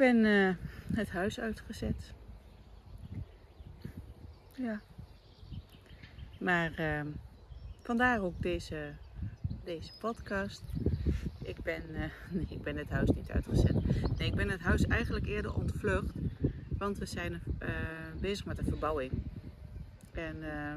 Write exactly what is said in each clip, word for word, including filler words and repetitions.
ben uh, het huis uitgezet. Ja. Maar uh, vandaar ook deze, deze podcast. Ik ben, uh, nee, ik ben het huis niet uitgezet. Nee, ik ben het huis eigenlijk eerder ontvlucht. Want we zijn uh, bezig met de verbouwing. En uh,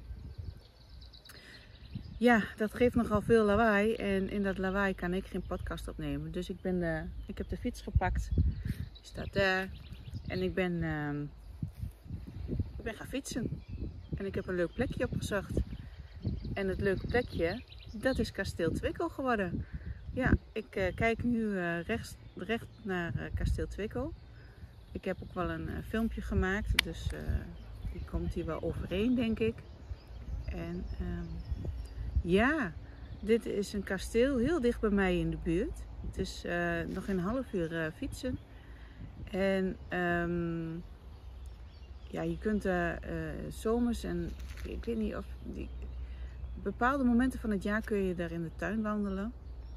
ja, dat geeft nogal veel lawaai. En in dat lawaai kan ik geen podcast opnemen. Dus ik, ben de, ik heb de fiets gepakt. Die staat daar. En ik ben, uh, ik ben gaan fietsen. En ik heb een leuk plekje opgezocht. En het leuke plekje, dat is Kasteel Twickel geworden. Ja, ik uh, kijk nu uh, rechts, recht naar uh, Kasteel Twickel. Ik heb ook wel een uh, filmpje gemaakt, dus uh, die komt hier wel overheen, denk ik. En um, ja, dit is een kasteel heel dicht bij mij in de buurt. Het is uh, nog een half uur uh, fietsen. En um, ja, je kunt uh, uh, zomers en ik weet niet of die, bepaalde momenten van het jaar kun je daar in de tuin wandelen.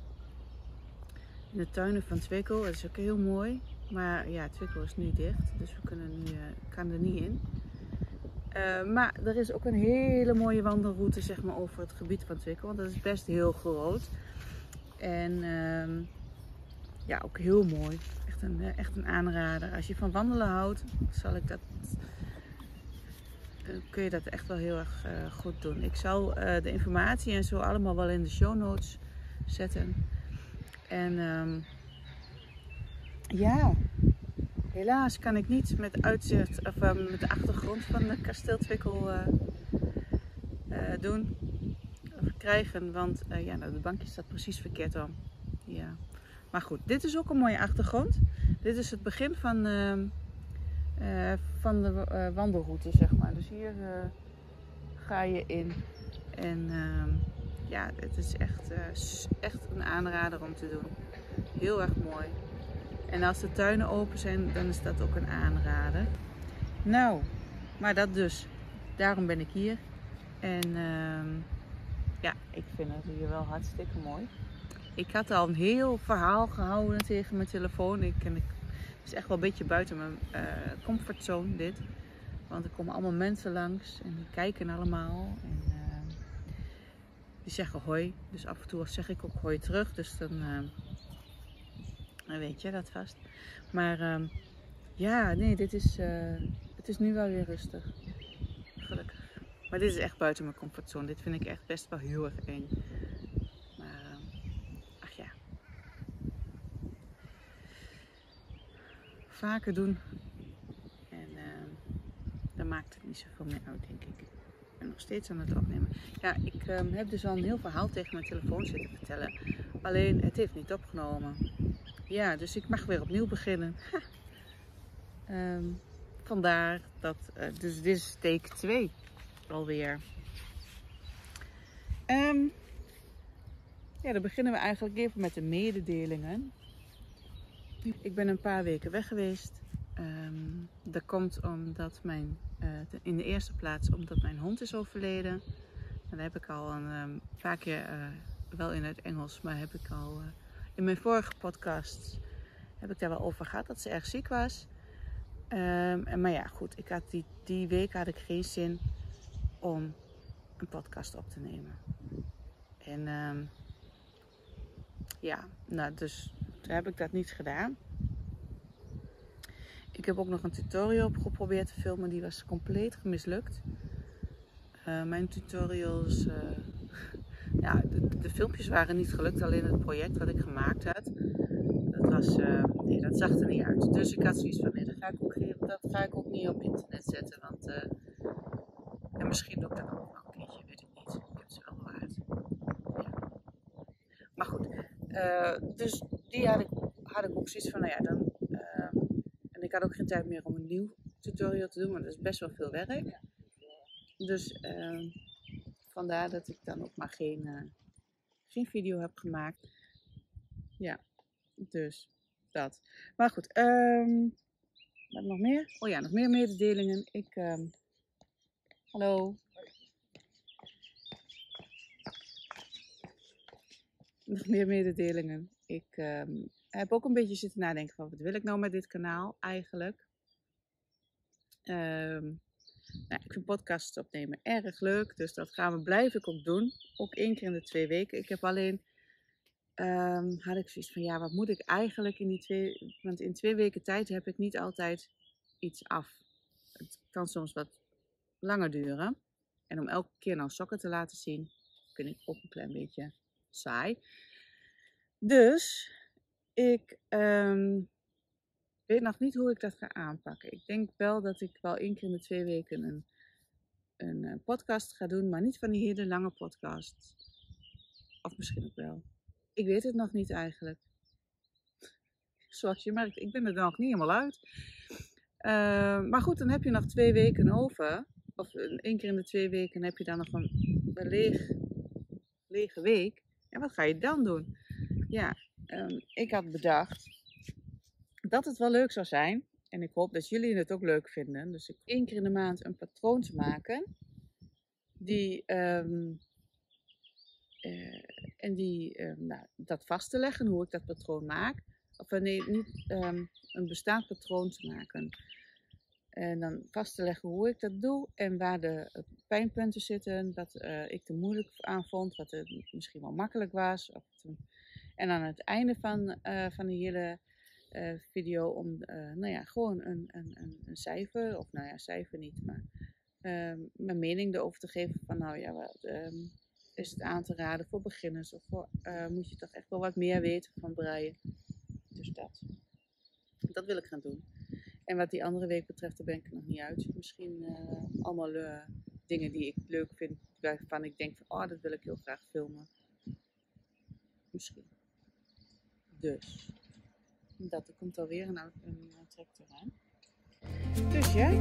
In de tuinen van Twickel, dat is ook heel mooi. Maar ja, Twickel is nu dicht, dus we kunnen nu, uh, kan er niet in. Uh, maar er is ook een hele mooie wandelroute, zeg maar, over het gebied van Twickel. Want dat is best heel groot. En uh, ja, ook heel mooi. Echt een, echt een aanrader. Als je van wandelen houdt, zal ik dat, uh, kun je dat echt wel heel erg uh, goed doen. Ik zal uh, de informatie en zo allemaal wel in de show notes zetten. En um, ja, helaas kan ik niet met uitzicht of uh, met de achtergrond van de Kasteel Twickel uh, uh, doen of krijgen, want uh, ja, nou, de bankje staat precies verkeerd om. Ja. Maar goed, dit is ook een mooie achtergrond. Dit is het begin van, uh, uh, van de uh, wandelroute, zeg maar. Dus hier uh, ga je in en uh, ja, het is echt, uh, echt een aanrader om te doen. Heel erg mooi. En als de tuinen open zijn, dan is dat ook een aanrader. Nou, maar dat dus. Daarom ben ik hier. En uh, ja, ik vind het hier wel hartstikke mooi. Ik had al een heel verhaal gehouden tegen mijn telefoon. Ik, en ik, het is echt wel een beetje buiten mijn uh, comfortzone dit. Want er komen allemaal mensen langs en die kijken allemaal. En uh, die zeggen hoi. Dus af en toe zeg ik ook hoi terug. Dus dan... Uh, Dan weet je dat vast. Maar uh, ja, nee, dit is, uh, het is nu wel weer rustig. Gelukkig. Maar dit is echt buiten mijn comfortzone. Dit vind ik echt best wel heel erg eng. Maar, uh, ach ja. Vaker doen. En uh, dan maakt het niet zoveel meer uit, denk ik. Ik ben nog steeds aan het opnemen. Ja, ik uh, heb dus al een heel verhaal tegen mijn telefoon zitten vertellen. Alleen, het heeft niet opgenomen. Ja, dus ik mag weer opnieuw beginnen. um, vandaar dat, uh, dus dit is take twee alweer. Um, ja, dan beginnen we eigenlijk even met de mededelingen. Ik ben een paar weken weg geweest. Um, dat komt omdat mijn, uh, in de eerste plaats omdat mijn hond is overleden. En daar heb ik al een um, paar keer, uh, wel in het Engels, maar heb ik al... Uh, in mijn vorige podcast heb ik daar wel over gehad dat ze erg ziek was. Um, en, maar ja, goed, ik had die, die week had ik geen zin om een podcast op te nemen. En um, ja, nou, dus toen heb ik dat niet gedaan. Ik heb ook nog een tutorial geprobeerd te filmen, die was compleet mislukt. Uh, mijn tutorials, uh, ja, de, de filmpjes waren niet gelukt, alleen het project wat ik gemaakt had. Dat, was, uh, nee, dat zag er niet uit. Dus ik had zoiets van, nee, dat ga ik ook, dat ga ik ook niet op internet zetten. Want, uh, en misschien doe ik dat ook nog een keertje, weet ik niet. Ik heb ze wel bewaard. Ja. Maar goed, uh, dus die had ik, had ik ook zoiets van, nou ja, dan... Uh, en ik had ook geen tijd meer om een nieuw tutorial te doen, want dat is best wel veel werk. Dus uh, vandaar dat ik dan ook maar geen, uh, geen video heb gemaakt. Ja, dus... Dat. Maar goed, um, wat nog meer? Oh ja, nog meer mededelingen. Ik, um, hallo. Nog meer mededelingen. Ik um, heb ook een beetje zitten nadenken van wat wil ik nou met dit kanaal eigenlijk. Um, nou, ik vind podcasts opnemen erg leuk, dus dat gaan we, blijf ik ook doen. Ook één keer in de twee weken. Ik heb alleen, um, had ik zoiets van ja, wat moet ik eigenlijk in die twee, want in twee weken tijd heb ik niet altijd iets af. Het kan soms wat langer duren. En om elke keer nou sokken te laten zien, vind ik ook een klein beetje saai. Dus ik um, weet nog niet hoe ik dat ga aanpakken. Ik denk wel dat ik wel één keer in de twee weken een, een podcast ga doen, maar niet van die hele lange podcasts. Of misschien ook wel. Ik weet het nog niet eigenlijk. Zoals je merkt, ik ben er nog niet helemaal uit. Uh, maar goed, dan heb je nog twee weken over. Of één keer in de twee weken heb je dan nog een, een leeg, lege week. En wat ga je dan doen? Ja, um, ik had bedacht dat het wel leuk zou zijn. En ik hoop dat jullie het ook leuk vinden. Dus ik één keer in de maand een patroon te maken. Die, um, uh, en die, um, nou, dat vast te leggen, hoe ik dat patroon maak. Of nee, niet um, een bestaand patroon te maken. En dan vast te leggen hoe ik dat doe en waar de pijnpunten zitten, wat uh, ik er moeilijk aan vond, wat er misschien wel makkelijk was. Of te... En aan het einde van, uh, van de hele uh, video om uh, nou ja, gewoon een, een, een, een cijfer, of nou ja, cijfer niet, maar uh, mijn mening erover te geven van nou ja, wat, um, is het aan te raden voor beginners of voor, uh, moet je toch echt wel wat meer weten van breien. Dus dat. Dat wil ik gaan doen. En wat die andere week betreft, daar ben ik er nog niet uit. Misschien uh, allemaal uh, dingen die ik leuk vind, waarvan ik denk van, oh, dat wil ik heel graag filmen. Misschien. Dus. Dat, er komt alweer een, een, een tractor aan. Dus ja.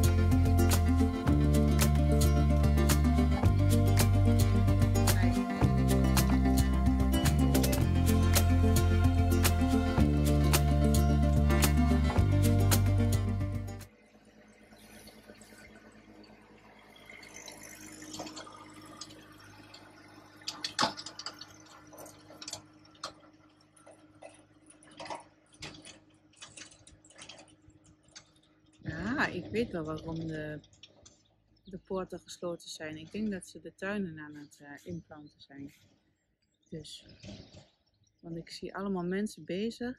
Ik weet wel waarom de, de poorten gesloten zijn. Ik denk dat ze de tuinen aan het uh, inplanten zijn. Dus, want ik zie allemaal mensen bezig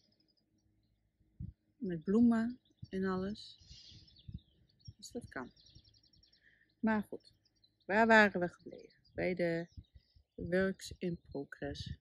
met bloemen en alles. Dus dat kan. Maar goed, waar waren we gebleven? Bij de works in progress.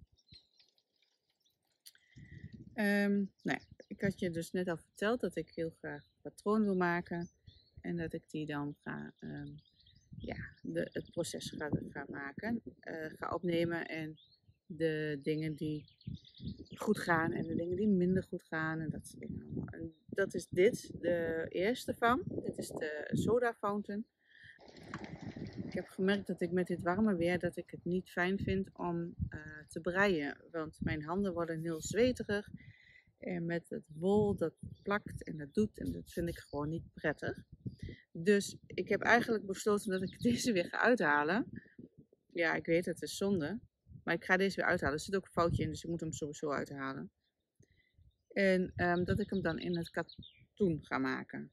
Um, nou ja, ik had je dus net al verteld dat ik heel graag een patroon wil maken. En dat ik die dan ga, um, ja, de, het proces ga, ga maken, uh, ga opnemen. En de dingen die goed gaan en de dingen die minder goed gaan. En dat soort dingen allemaal. En dat is dit, de eerste van. Dit is de soda fountain. Ik heb gemerkt dat ik met dit warme weer, dat ik het niet fijn vind om uh, te breien. Want mijn handen worden heel zweterig. En met het wol, dat plakt en dat doet. En dat vind ik gewoon niet prettig. Dus ik heb eigenlijk besloten dat ik deze weer ga uithalen. Ja, ik weet het is zonde. Maar ik ga deze weer uithalen. Er zit ook een foutje in, dus ik moet hem sowieso uithalen. En um, dat ik hem dan in het katoen ga maken.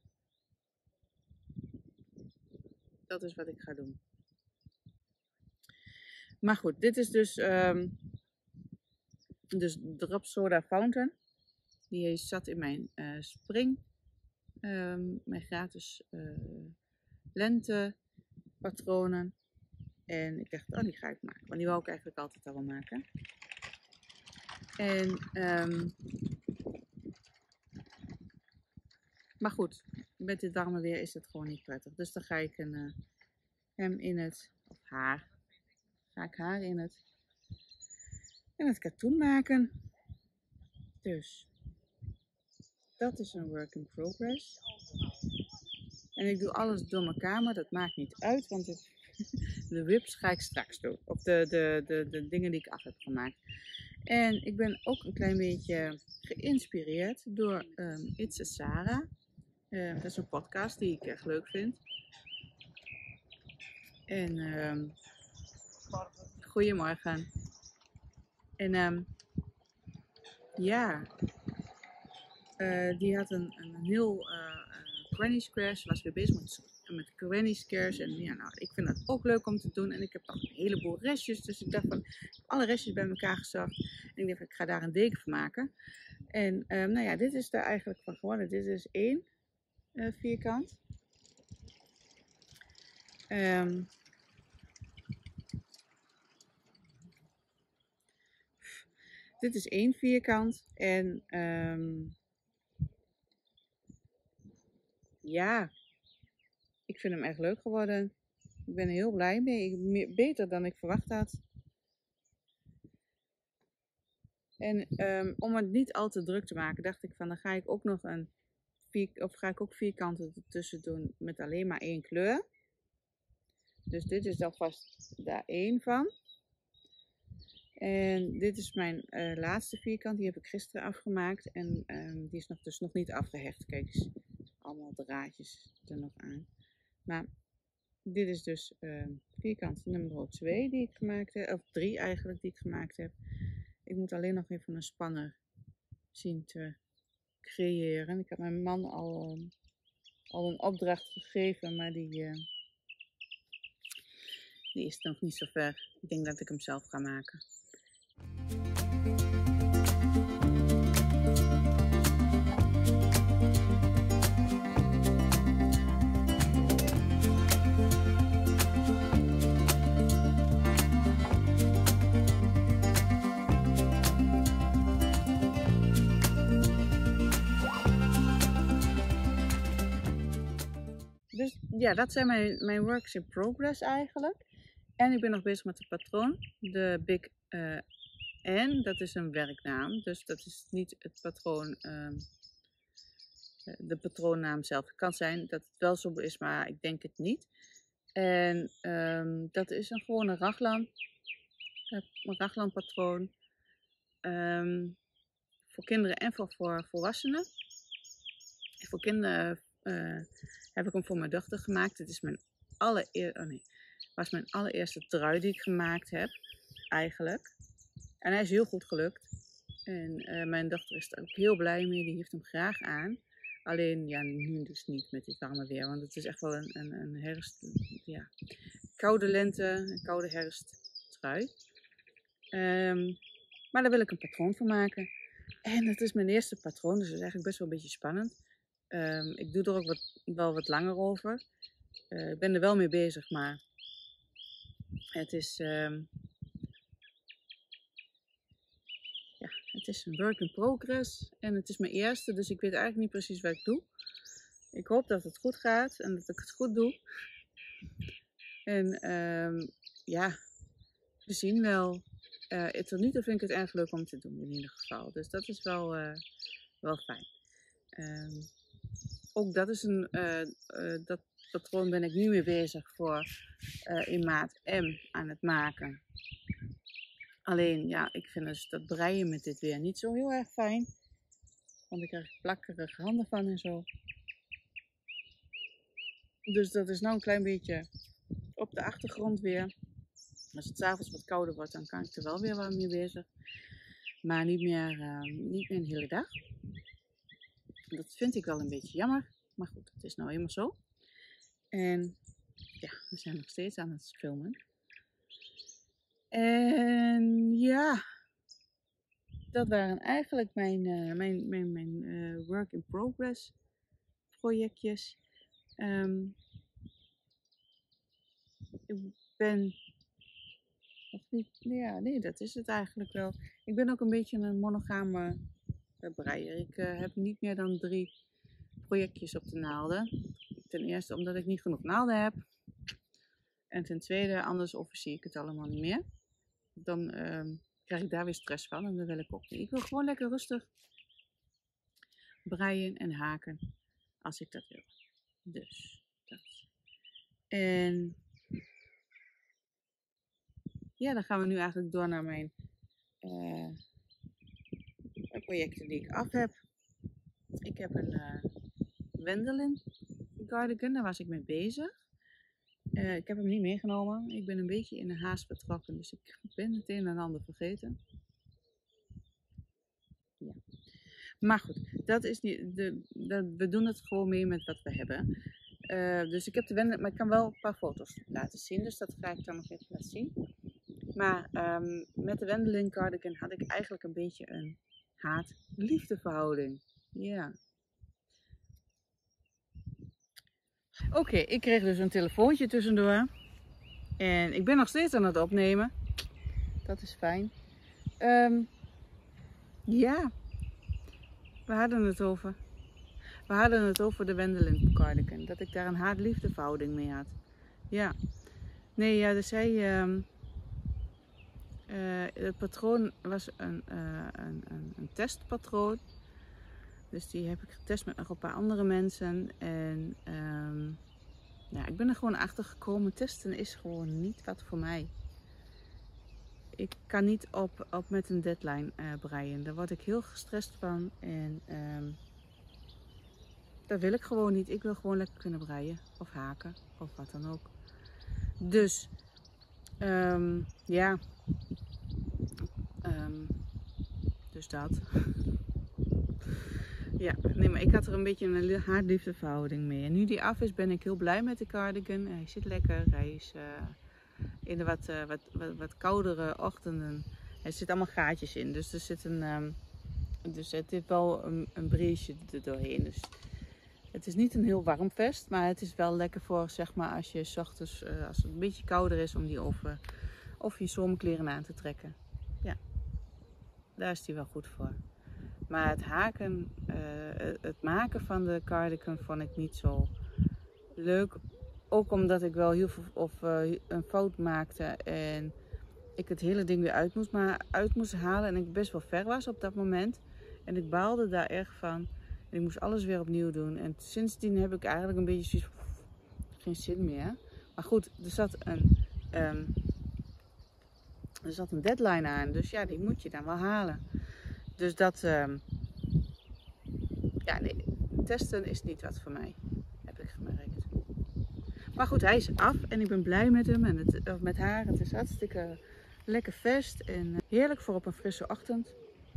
Dat is wat ik ga doen. Maar goed, dit is dus, um, dus Drop Soda Fountain. Die zat in mijn uh, spring. Um, mijn gratis uh, lente patronen. En ik dacht, oh die ga ik maken. Want die wou ik eigenlijk altijd al wel maken. En, um, maar goed, met dit warme weer is het gewoon niet prettig. Dus dan ga ik een, uh, hem in het, of haar, ga ik haar in het, in het katoen maken. Dus, dat is een work in progress. En ik doe alles door elkaar, maar dat maakt niet uit, want het, de whips ga ik straks doen. Of de, de, de, de dingen die ik af heb gemaakt. En ik ben ook een klein beetje geïnspireerd door um, It's a Sarah. Uh, dat is een podcast die ik echt leuk vind. En um, goedemorgen. En um, ja, uh, die had een, een heel uh, uh, granny square. Ze was weer bezig met, met granny squares. En ja, nou, ik vind dat ook leuk om te doen. En ik heb nog een heleboel restjes. Dus ik dacht van, ik heb alle restjes bij elkaar gezocht. En ik dacht, ik ga daar een deken van maken. En um, nou ja, dit is er eigenlijk van geworden. Dit is één uh, vierkant. Um, dit is één vierkant. En um, ja, ik vind hem echt leuk geworden. Ik ben er heel blij mee. Beter dan ik verwacht had. En um, om het niet al te druk te maken, dacht ik van dan ga ik ook nog een vier, of ga ik ook vierkanten ertussen doen met alleen maar één kleur. Dus dit is alvast daar één van. En dit is mijn uh, laatste vierkant. Die heb ik gisteren afgemaakt. En um, die is nog, dus nog niet afgehecht. Kijk eens, allemaal draadjes er nog aan. Maar dit is dus uh, vierkant nummer twee die ik gemaakt heb. Of drie eigenlijk die ik gemaakt heb. Ik moet alleen nog even een spanner zien te creëren. Ik heb mijn man al, uh, al een opdracht gegeven. Maar die, uh, die is nog niet zo ver. Ik denk dat ik hem zelf ga maken. Dus ja, dat zijn mijn, mijn works in progress eigenlijk. En ik ben nog bezig met het patroon. De Big uh, N, dat is een werknaam. Dus dat is niet het patroon, uh, de patroonnaam zelf. Het kan zijn dat het wel zo is, maar ik denk het niet. En um, dat is een gewone raglan. Een raglan patroon. Um, voor kinderen en voor, voor volwassenen. En voor kinderen uh, heb ik hem voor mijn dochter gemaakt. Het is mijn allereerste, oh nee, was mijn allereerste trui die ik gemaakt heb, eigenlijk. En hij is heel goed gelukt. En uh, mijn dochter is er ook heel blij mee. Die heeft hem graag aan. Alleen, ja, nu dus niet met dit warme weer. Want het is echt wel een, een, een herfst, ja, koude lente, een koude herfsttrui. Um, maar daar wil ik een patroon van maken. En dat is mijn eerste patroon, dus dat is eigenlijk best wel een beetje spannend. Um, ik doe er ook wat, wel wat langer over. Uh, ik ben er wel mee bezig, maar het is, um, ja, het is een work in progress. En het is mijn eerste, dus ik weet eigenlijk niet precies wat ik doe. Ik hoop dat het goed gaat en dat ik het goed doe. En um, ja, we zien wel. Uh, tot nu toe vind ik het erg leuk om te doen in ieder geval. Dus dat is wel, uh, wel fijn. Um, ook dat is een, uh, uh, dat patroon ben ik nu mee bezig voor uh, in maat M aan het maken. Alleen ja, ik vind dus dat breien met dit weer niet zo heel erg fijn. Want ik krijg plakkerige handen van en zo. Dus dat is nou een klein beetje op de achtergrond weer. Als het 's avonds wat kouder wordt, dan kan ik er wel weer wat mee bezig. Maar niet meer, uh, niet meer een hele dag. Dat vind ik wel een beetje jammer. Maar goed, het is nou eenmaal zo. En ja, we zijn nog steeds aan het filmen. En ja, dat waren eigenlijk mijn, uh, mijn, mijn, mijn uh, work in progress projectjes. Um, ik ben nog niet, ja, nee, dat is het eigenlijk wel. Ik ben ook een beetje een monogame breier. Ik uh, heb niet meer dan drie projectjes op de naalden. Ten eerste omdat ik niet genoeg naalden heb. En ten tweede, anders overzie ik het allemaal niet meer. Dan uh, krijg ik daar weer stress van en dat wil ik ook niet. Ik wil gewoon lekker rustig breien en haken als ik dat wil. Dus dat. En ja, dan gaan we nu eigenlijk door naar mijn uh, projecten die ik af heb. Ik heb een uh, Wendelin cardigan, daar was ik mee bezig. Uh, ik heb hem niet meegenomen. Ik ben een beetje in de haast betrokken, dus ik ben het een en ander vergeten. Ja. Maar goed, dat is niet, de, de, we doen het gewoon mee met wat we hebben. Uh, dus ik heb de wendel, maar ik kan wel een paar foto's laten zien. Dus dat ga ik dan nog even laten zien. Maar um, met de Wendelin cardigan had ik eigenlijk een beetje een haat-liefde verhouding. Ja. Oké, okay, ik kreeg dus een telefoontje tussendoor. En ik ben nog steeds aan het opnemen. Dat is fijn. Um, ja, we hadden het over. We hadden het over de Wendelin cardigan. Dat ik daar een haat-liefde verhouding mee had. Ja. Nee, ja, dus hij... Um, uh, het patroon was een, uh, een, een, een testpatroon. Dus die heb ik getest met nog een paar andere mensen. En um, ja, ik ben er gewoon achter gekomen. Testen is gewoon niet wat voor mij. Ik kan niet op, op met een deadline uh, breien. Daar word ik heel gestrest van. En um, dat wil ik gewoon niet. Ik wil gewoon lekker kunnen breien. Of haken. Of wat dan ook. Dus um, ja. Um, dus dat. Ja, nee, maar ik had er een beetje een haat-liefde verhouding mee. En nu die af is, ben ik heel blij met de cardigan. Hij zit lekker. Hij is uh, in de wat, uh, wat, wat, wat koudere ochtenden. Er zitten allemaal gaatjes in. Dus er zit een, um, dus het heeft wel een, een breesje er doorheen. Dus het is niet een heel warm vest, maar het is wel lekker voor, zeg maar, als je 's ochtends, uh, als het een beetje kouder is, om die over, of je zomerkleren aan te trekken. Ja, daar is die wel goed voor. Maar het haken, uh, het maken van de cardigan vond ik niet zo leuk. Ook omdat ik wel heel veel of, uh, een fout maakte en ik het hele ding weer uit moest, maar uit moest halen. En ik best wel ver was op dat moment. En ik baalde daar erg van. En ik moest alles weer opnieuw doen. En sindsdien heb ik eigenlijk een beetje zoiets, geen zin meer. Maar goed, er zat een, um, er zat een deadline aan. Dus ja, die moet je dan wel halen. Dus dat, um, ja nee, testen is niet wat voor mij, heb ik gemerkt. Maar goed, hij is af en ik ben blij met hem en het, of met haar. Het is hartstikke lekker vest en heerlijk voor op een frisse ochtend.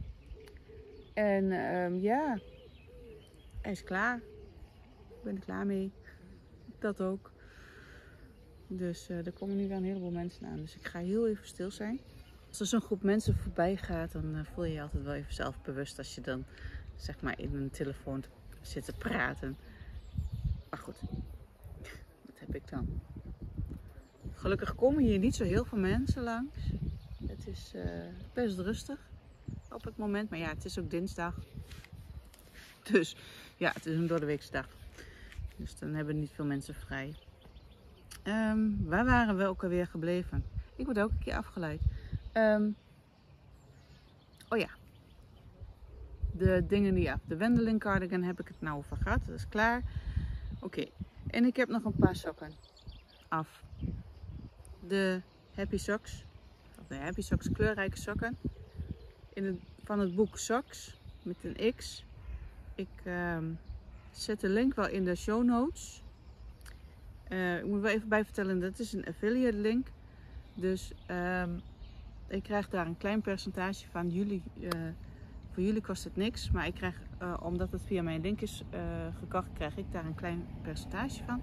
En um, ja, hij is klaar. Ik ben er klaar mee. Dat ook. Dus uh, er komen nu wel een heleboel mensen aan. Dus ik ga heel even stil zijn. Als er zo'n groep mensen voorbij gaat, dan uh, voel je je altijd wel even zelfbewust als je dan, zeg maar, in een telefoon zit te praten. Maar goed, wat heb ik dan? Gelukkig komen hier niet zo heel veel mensen langs. Het is uh, best rustig op het moment. Maar ja, het is ook dinsdag. Dus ja, het is een doordeweekse dag. Dus dan hebben niet veel mensen vrij. Um, waar waren we ook alweer gebleven? Ik word ook een keer afgeleid. Um, oh ja. De dingen die af. De Wendelin cardigan heb ik het nou over gehad. Dat is klaar. Oké. Okay. En ik heb nog een paar sokken af. De Happy Socks. Of de Happy Socks kleurrijke sokken. In het, van het boek Socks. Met een X. Ik um, zet de link wel in de show notes. Uh, ik moet wel even bij vertellen, dat is een affiliate link. Dus um, ik krijg daar een klein percentage van. Jullie, uh, voor jullie kost het niks. Maar ik krijg, uh, omdat het via mijn link is uh, gekocht, krijg ik daar een klein percentage van.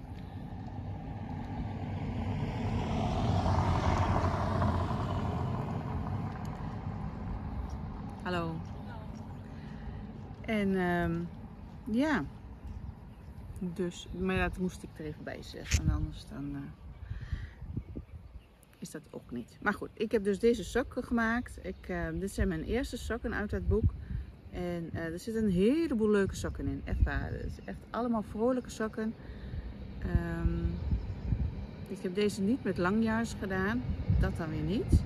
Hallo. En um, ja. Dus, maar dat moest ik er even bij zeggen. En anders dan uh, is dat ook niet. Maar goed, ik heb dus deze sokken gemaakt. Ik, uh, dit zijn mijn eerste sokken uit het boek. En uh, er zitten een heleboel leuke sokken in. Echt waar. Het is echt allemaal vrolijke sokken. Um, ik heb deze niet met langjaars gedaan. Dat dan weer niet.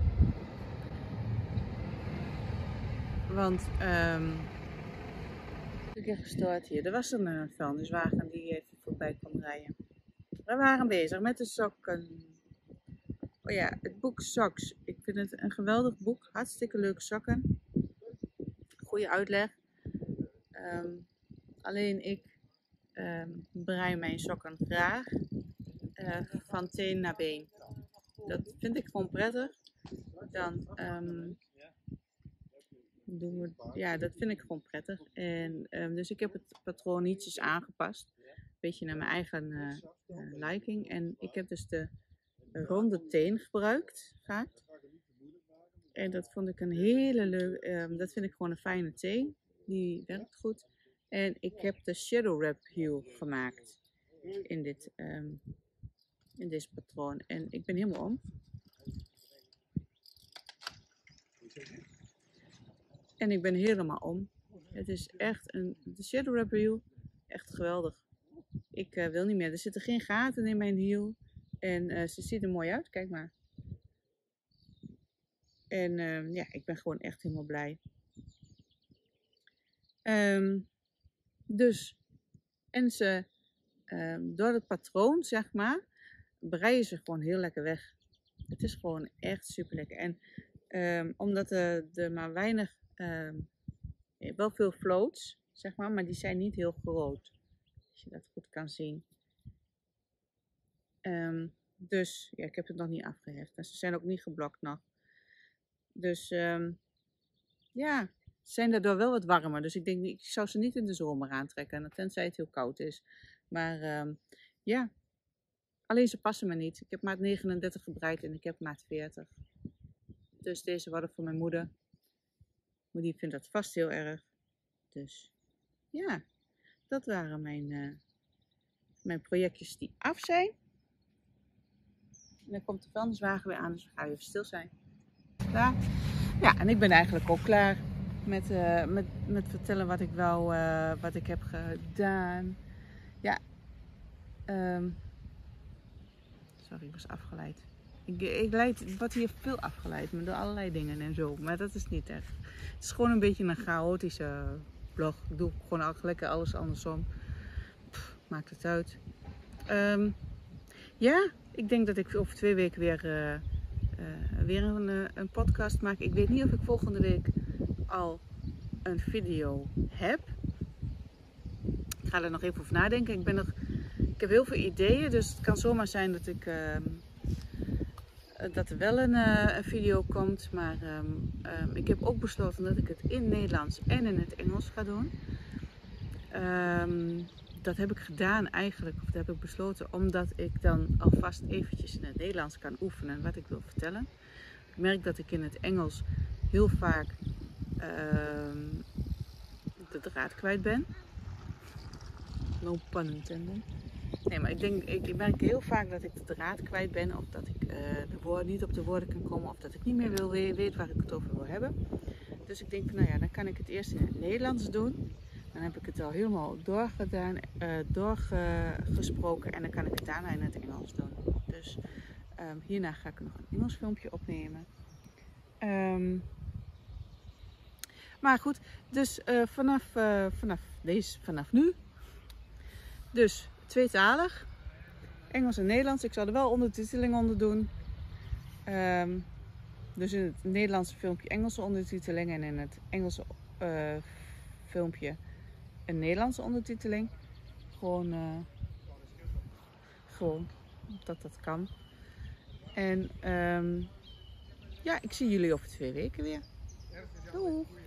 Want... Um, ik heb gestoord hier. Er was een uh, vuilniswagen die even voorbij kwam rijden. We waren bezig met de sokken. Oh ja, het boek Socks. Ik vind het een geweldig boek. Hartstikke leuke sokken. Goede uitleg. Um, alleen ik um, brei mijn sokken graag uh, van teen naar been. Dat vind ik gewoon prettig. Dan, um, doen we, ja, dat vind ik gewoon prettig. En, um, dus ik heb het patroon ietsjes aangepast. Een beetje naar mijn eigen uh, uh, liking. En ik heb dus de ronde teen gebruikt, vaak. En dat vond ik een hele leuke, um, dat vind ik gewoon een fijne teen. Die werkt goed. En ik heb de shadow wrap heel gemaakt in dit, um, in dit patroon. En ik ben helemaal om. En ik ben helemaal om. Het is echt een, de shadow wrap heel, echt geweldig. Ik uh, wil niet meer. Er zitten geen gaten in mijn hiel. En uh, ze ziet er mooi uit, kijk maar. En uh, ja, ik ben gewoon echt helemaal blij. Um, dus, en ze, um, door het patroon, zeg maar, breien ze gewoon heel lekker weg. Het is gewoon echt super lekker. En um, omdat er, er maar weinig, um, wel veel floats, zeg maar, maar die zijn niet heel groot. Als je dat goed kan zien. Um, dus, ja, ik heb het nog niet afgeheft. En ze zijn ook niet geblokt nog. Dus, um, ja, ze zijn daardoor wel wat warmer. Dus ik denk, ik zou ze niet in de zomer aantrekken. Tenzij het heel koud is. Maar, um, ja. Alleen ze passen me niet. Ik heb maat negenendertig gebreid en ik heb maat veertig. Dus deze worden voor mijn moeder. Maar die vindt dat vast heel erg. Dus, ja. Dat waren mijn, uh, mijn projectjes die af zijn. En dan komt de vuilniswagen weer aan, dus we gaan even stil zijn. Klaar? Ja, en ik ben eigenlijk ook klaar met, uh, met, met vertellen wat ik wel, uh, wat ik heb gedaan. Ja. Um, sorry, ik was afgeleid. Ik, ik leid, word hier veel afgeleid, maar door allerlei dingen en zo. Maar dat is niet echt. Het is gewoon een beetje een chaotische blog. Ik doe gewoon al lekker alles andersom. Pff, maakt het uit. Um, ja, ik denk dat ik over twee weken weer, uh, uh, weer een, uh, een podcast maak. Ik weet niet of ik volgende week al een video heb. Ik ga er nog even over nadenken. Ik, ben nog, ik heb heel veel ideeën, dus het kan zomaar zijn dat, ik, uh, dat er wel een, uh, een video komt. Maar um, um, ik heb ook besloten dat ik het in het Nederlands en in het Engels ga doen. Um, Dat heb ik gedaan eigenlijk, of dat heb ik besloten, omdat ik dan alvast eventjes in het Nederlands kan oefenen wat ik wil vertellen. Ik merk dat ik in het Engels heel vaak uh, de draad kwijt ben. No pun intended. Nee, maar ik denk, ik merk heel vaak dat ik de draad kwijt ben, of dat ik uh, de woorden, niet op de woorden kan komen, of dat ik niet meer wil weet waar ik het over wil hebben. Dus ik denk, nou ja, dan kan ik het eerst in het Nederlands doen. Dan heb ik het al helemaal doorgedaan, uh, doorgesproken en dan kan ik het daarna in het Engels doen. Dus um, hierna ga ik nog een Engels filmpje opnemen. Um, maar goed, dus uh, vanaf, uh, vanaf, deze, vanaf nu, dus tweetalig, Engels en Nederlands. Ik zal er wel ondertiteling onder doen. Um, dus in het Nederlandse filmpje Engelse ondertiteling en in het Engelse uh, filmpje een Nederlandse ondertiteling. Gewoon, uh, gewoon dat dat kan. En um, ja, ik zie jullie over twee weken weer. Doei!